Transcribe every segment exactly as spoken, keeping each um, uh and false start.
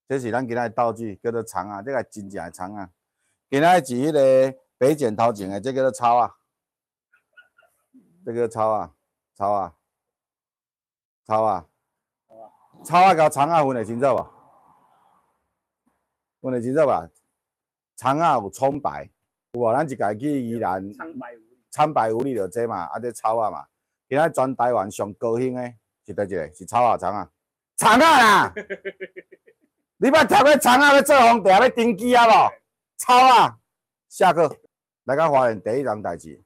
这是咱今仔道具，叫做葱啊，这个真正的葱啊。今仔是迄个北剪头前的，这叫做草啊，这个草啊，草啊，草啊，草啊，甲葱啊分得清楚无？分得清楚吧？葱啊有葱白，有无？咱一家去宜兰，葱白有你就这嘛，啊，这草啊嘛。今仔全台湾上高兴的是倒一个？是草啊，葱啊，葱啊啦！你捌听过葱啊要做皇帝要登基啊无？草啊！下课，来甲花莲第一桩代志。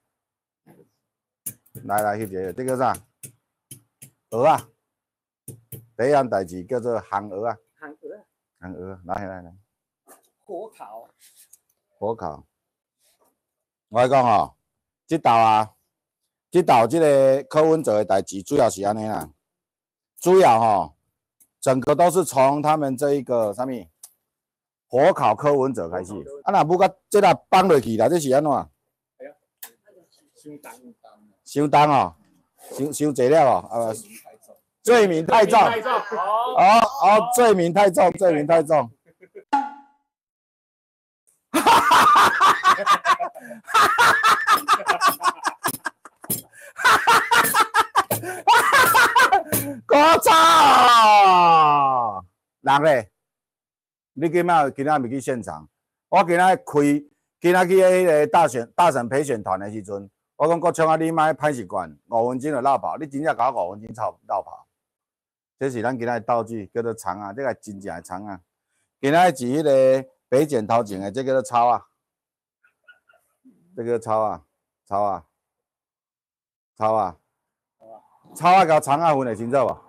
来来，翕一个，这叫啥？鹅啊！第一样代志叫做烘鹅啊。 烘鹅。 烘鹅，来来来。 火烤。 火烤。我来讲吼，这道啊，这道这个柯文哲的代志，主要是安尼啦。主要吼，整个都是从他们这一个啥物火烤柯文哲开始。啊，若不甲这啦放落去啦，这是安怎？ 哎呀，伤重。 伤重哦，伤伤济了哦，啊。罪名太重。 太重。 哦哦，罪名太重，罪名太重。哈哈哈哈哈哈哈！我操！人咧，你今仔今仔未去现场？我今仔开，今仔去迄个大选大选陪选团的时阵，我讲国昌啊，你莫歹习惯，五分钟就绕跑，你真正搞五分钟操绕跑。这是咱今仔道具，叫做葱啊，这个真正的葱啊。今仔是迄个北剪头前的，这叫做草啊。这个草啊，草啊，草啊，草啊，甲葱啊分得清楚无？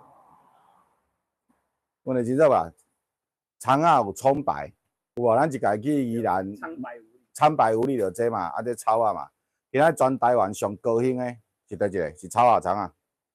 分得清楚吧？葱啊有葱白，有无？咱一家去宜兰，葱白有你就这嘛，啊，这草啊嘛。今仔全台湾上高兴的是倒一个？是草啊，葱啊。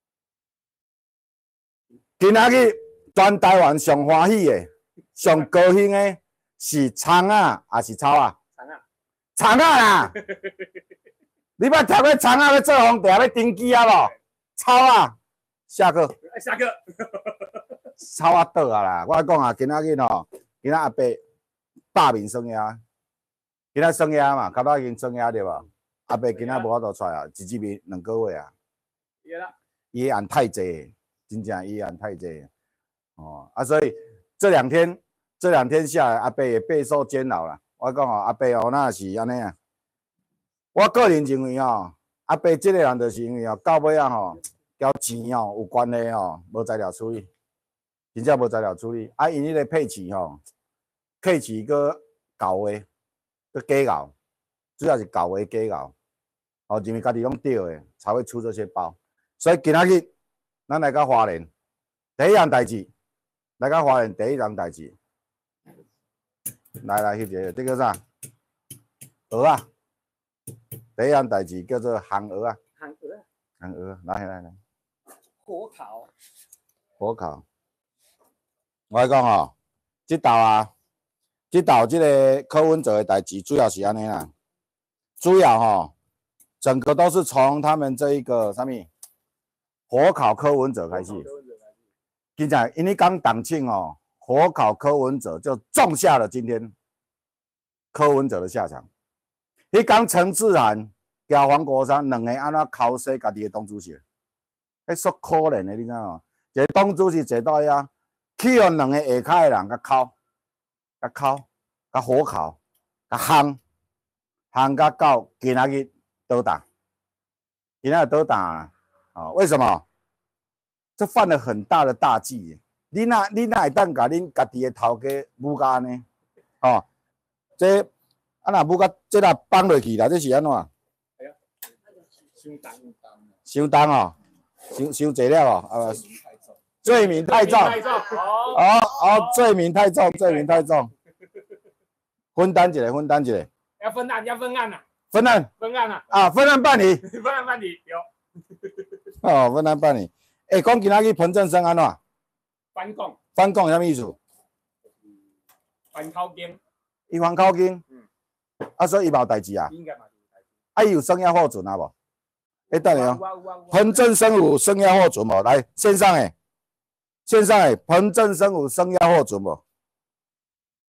今仔日全台湾上欢喜的、上高兴的是葱啊，还是草啊？葱啊啦！你捌听过葱啊要做皇帝要登基啊无？草啊！下课。 下课。 草啊倒啊啦！我讲啊，今仔日吼，今仔阿伯罢免生涯，今仔生涯嘛，较早已经生涯对无？阿伯今仔无法度出来啊，一支面两个月啊。 对啦。 伊案太济，真正伊案太济。哦啊，所以这两天这两天下来，阿伯也备受煎熬啦。我讲哦，阿伯哦，那是安尼啊。我个人认为哦，阿伯这个人就是因为哦，到尾啊吼，交钱哦有关系哦，无材料处理，真正无材料处理。啊，因迄个配器吼，配器个搞的，个假搞，主要是搞的假搞。哦，认为家己拢对的，才会出这些包。所以今仔日，咱来到花莲，第一样代志，来到花莲第一样代志。来来，翕一个，这叫啥？鹅啊！第一样代志叫做烘鹅啊。 烘鹅。 烘鹅，来来来。 火烤。 火烤。我来讲吼，这道啊，这道这个柯文哲的代志，主要是安尼啦。主要吼，整个都是从他们这一个啥物火烤柯文哲开始。真正，因为刚党庆哦。火烤柯文哲就种下了今天柯文哲的下场。迄讲陈志涵甲黄国昌两个安怎敲死家己的党主席，迄足可怜的，你知影无？一个党主席坐到遐，去互两个下骹的人甲敲，甲敲，甲火烤，甲烘，烘甲到今仔日倒打，今仔日倒打啊！哦，为什么？这犯了很大的大忌。你哪你哪会当甲恁家己的头家母家呢？哦，这啊若母家这若放落去啦，这是安怎？ 哎呀，伤重。 伤重哦，伤伤济了哦，啊，罪名太重。 太重。 哦哦，罪名太重，罪名太重。分担一下，分担一下。 要分案，要分案啊！ 分案。 分案啊！ 啊，分案办理。 分案办理有。 哦，分案办理。诶，讲今仔日彭正生安怎？ 反共， 反共什么意思？ 反口径。 伊反口径，嗯，啊，所以伊嘛有代志啊。 应该嘛有代志。 啊，伊有生涯获准啊无？哎，等下哦，彭正生有生涯获准无？来线上诶，线上诶，彭正生有生涯获准无？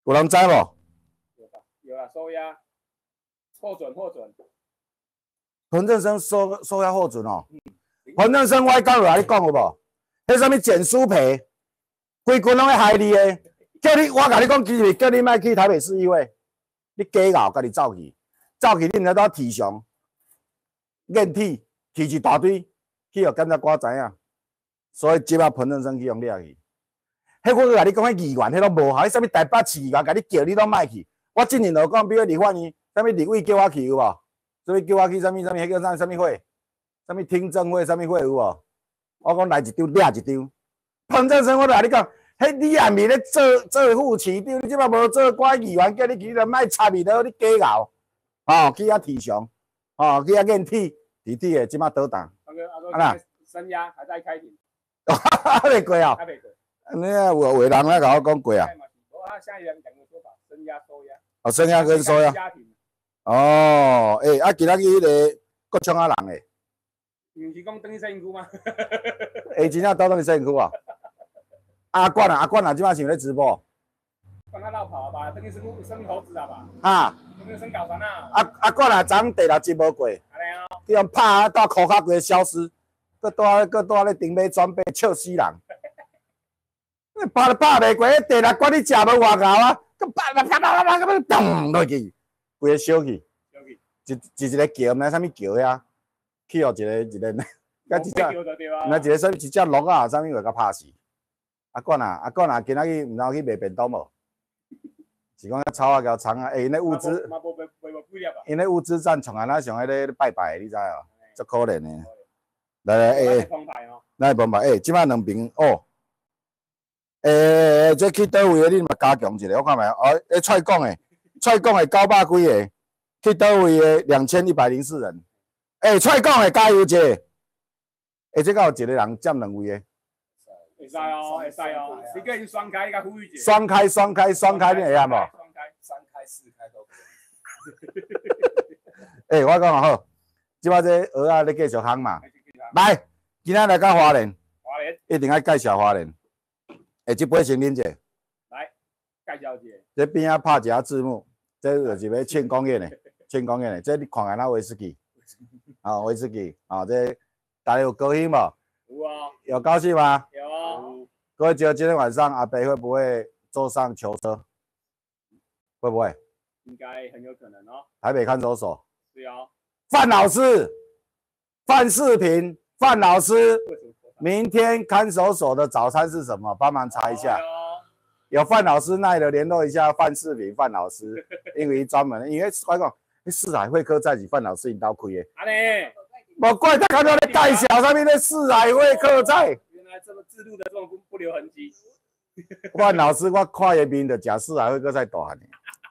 有人知无？ 有吧？有啊，收押，获准获准。 彭振生收收押获准哦。彭振生，我刚有来你讲有无？迄什么简书培，规群拢在害你的，叫你我甲你讲，其实叫你莫去台北市议会，你假熬，家己走去，走去你毋知倒提上，验体提一大堆，去互检察官知影，所以即摆彭振生去用掠去。迄我甲你讲，迄议员迄拢无效，迄什么台北市议员甲你叫你拢莫去。我之前就讲，比如立法院，什么立委叫我去有无？所以叫我去什么什么迄叫啥什么会？什么听证会？什么会有无？我讲来一张掠一张。彭振生，我甲你讲，迄你也未咧做做副市长，你即摆无做官议员，叫你去就莫插伊了，你假熬。哦，去遐提上，哦，去遐验体，体体的即摆倒档。 阿哥阿哥，啊声押还在开庭。 还未过啊？ 还未过。 你啊有有人咧甲我讲过啊？ 我啊，下一人讲个说法，声押收押。 哦，声押跟收押。哦，诶、欸，啊，今仔日迄个国昌啊人诶。 毋是讲等于摄影区吗？ 诶，真正倒等于摄影区啊！阿冠啊，阿冠啊，即摆是有咧直播。 帮他绕跑吧，等于生生猴子啊吧？ 啊！ 等于生搞船啊！ 阿阿冠啊，昨第六集无过， 安尼哦， 叫人拍到裤骹规消失，搁带搁带咧顶尾转背笑死人。拍都拍袂过，第六关你食无外口啊，搁拍啪啪啪啪啪咚落去，规个烧去，一一一个桥，毋知啥物桥遐，去互一个一个，甲一只，那一个啥物一只鹿啊，啥物话甲拍死。阿冠啊，阿冠啊，今仔日毋知有去卖便当无？是讲草啊，交葱啊，诶，因咧物资，因咧物资站从啊，咱上迄个拜拜，你知哦？足可怜的。来来，诶，咱澎湃，诶，即摆两边哦。诶、欸，这去倒位的？你嘛加强一下，我看觅。哦，诶，蔡讲诶，蔡讲诶，九百几个，去倒位的两千一百零四人。诶、欸，蔡讲诶，加油者！诶、欸，这个有一个人占两位诶。 会使哦，会使哦，你叫伊双开，甲呼吁者。 双开，双开，双开，你会晓无？ 双开，三开、四开都可以。 诶、欸，我讲好，即摆这蚵仔咧继续烘嘛。来，今仔来到花莲， 花莲一定要介绍花莲。诶，即杯先啉者， 来介绍者。 这边仔拍一下字幕，这就是要庆功宴的，庆功宴的。这你看下那威士忌，啊，威士忌，啊，这大家有高兴无？ 有啊。 有高兴吗？ 有啊。 各位觉得今天晚上阿北会不会坐上囚车？会不会？ 应该很有可能哦。 台北看守所。 是哦。 范老师，范世平，范老师。明天看守所的早餐是什么？帮忙查一下。有范老师耐的联络一下范世平范老师，因为专门，因为我讲，四海会客在是范老师引导开的。 安尼， 无怪他看到咧介绍上面的四海会客在。 原来这么制度的这种不留痕迹。 范老师，我看伊面就假四海会客在大汉的。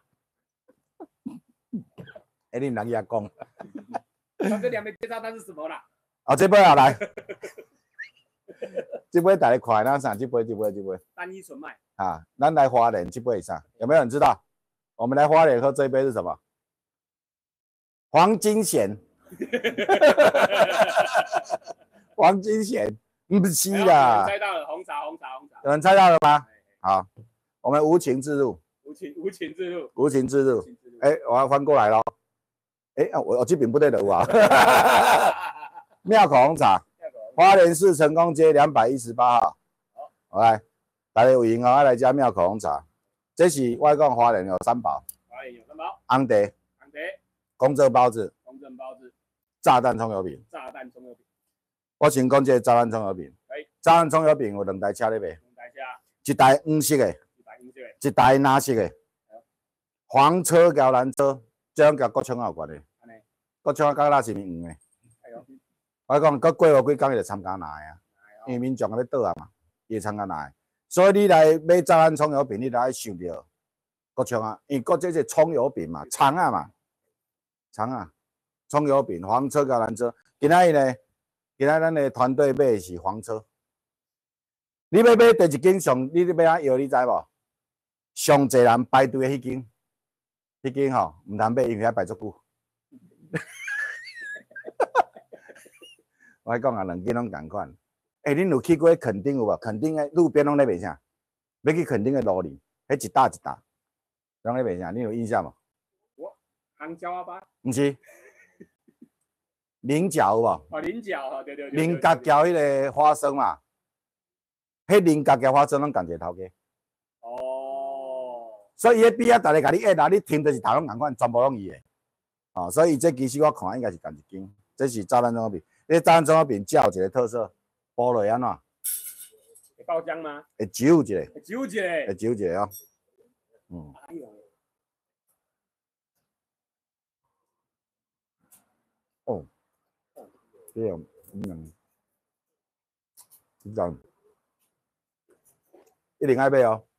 哎，你唔能遐讲。 那这两枚介绍单是什么啦？ 哦，这杯啊来。这杯大家看那啥？这杯这杯这杯。 单一纯麦。 啊，咱来花莲这杯啥？有没有人知道？我们来花莲喝这一杯是什么？黄金蚬。黄金蚬，不是啦。 猜到了，红茶红茶红茶。 有人猜到了吗？好，我们无情置入。 无情无情置入。 无情置入。哎、欸，我要翻过来咯。哎、欸，我我这边不对的有啊。庙口红茶。花莲市成功街两百一十八号，好来，大家有闲哦，来加庙口红茶。这是我讲花莲有三宝， 花莲有三宝， 红茶、 红茶、 公正包子、 公正包子、 炸弹葱油饼。 炸弹葱油饼。 我先讲这个炸弹葱油饼。炸弹葱油饼有两台车咧卖， 两台车， 一台黄色的， 一台黄色的， 一台蓝色的。黄车交蓝车，这样甲国昌有关的。国昌甲那是咪黄的？我讲，搁过无几工伊就参加拿的啊，因为民众要倒啊嘛，伊参加拿的。所以你来买炸弹葱油饼，你就爱想着国昌啊，因为国这是葱油饼嘛，肠啊嘛，肠啊，葱油饼，黄车甲蓝车。今仔日呢，今仔咱的团队买的是黄车。你要买第一间上，你要买啊药，你知无？上济人排队的迄间，迄间吼唔通买，因为遐排足久。我讲啊，两间拢同款。哎、欸，恁有去过垦丁有无？垦丁的路边拢咧卖啥？要去垦丁的路里，迄一搭一搭， 拢咧卖啥？你有印象无？ 我香蕉啊吧？ 毋是，菱角有无？ 哦，菱角哈，对对对。 菱角交迄个花生嘛，迄菱角交花生拢共一个头家。 哦。 所以迄边啊，逐个甲你压啊，你听就是头拢共款，全部拢伊的。哦，所以这其实我看应该是共一间，这是炸弹中华饼。这炸弹中华饼才有一个特色，包落安怎？ 会爆浆吗？ 会揪一个， 会揪一个， 会揪一个哦。嗯。 哎呦。 哦。对哦，嗯。真一定爱买哦。